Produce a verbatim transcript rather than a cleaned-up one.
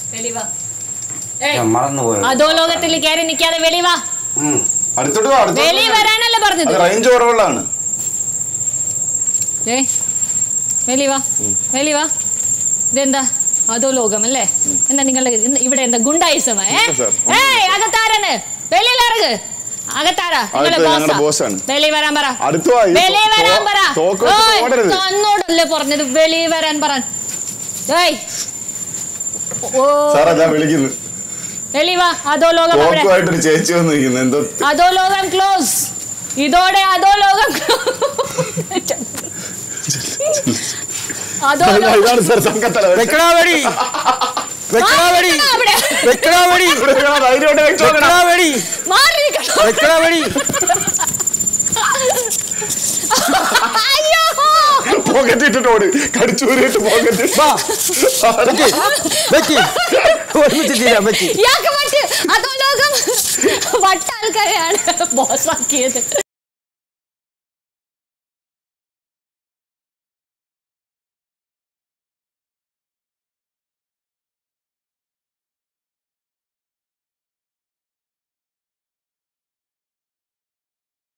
വെളിവാ അതോ ലോകത്തിൽ കയറി നിൽക്കാതെ വെളിവാ അടുത്തോട്ട് വാ വെളി വരാനല്ലേ പറഞ്ഞത് റേഞ്ച് കുറവുള്ളതാണ് ഏ വെളിവാ വെളിവാ ഇതെന്താ അതോ ലോകം അല്ലേ എന്താ നിങ്ങളുടെ ഇവിടെ എന്താ ഗുണ്ടായിസമ ഏ അകത്താരാണ് വെളിയിലിറങ്ങ് അകത്താരാ നിങ്ങളെ ബോസാണ് വെളി വരാൻ പറ വെളി വരാൻ പറ തന്നോടല്ലേ പറഞ്ഞത് വെളി വരാൻ പറ വെളിവാ അതോ ലോകം അതോ ലോകം ക്ലോസ് ഇതോടെ അതോ ലോകം അതോ വെക്കടാവടി വെക്കടാവടി വെക്കടാവടി വെക്കടാവടി വെക്കടാവടി പോക്കറ്റിട്ടോട് കടിച്ചൂരിട്ട് പോക്കറ്റ് അതോ ലോകം വട്ട ആൾക്കാരെയാണ് ബോസാക്കിയത്.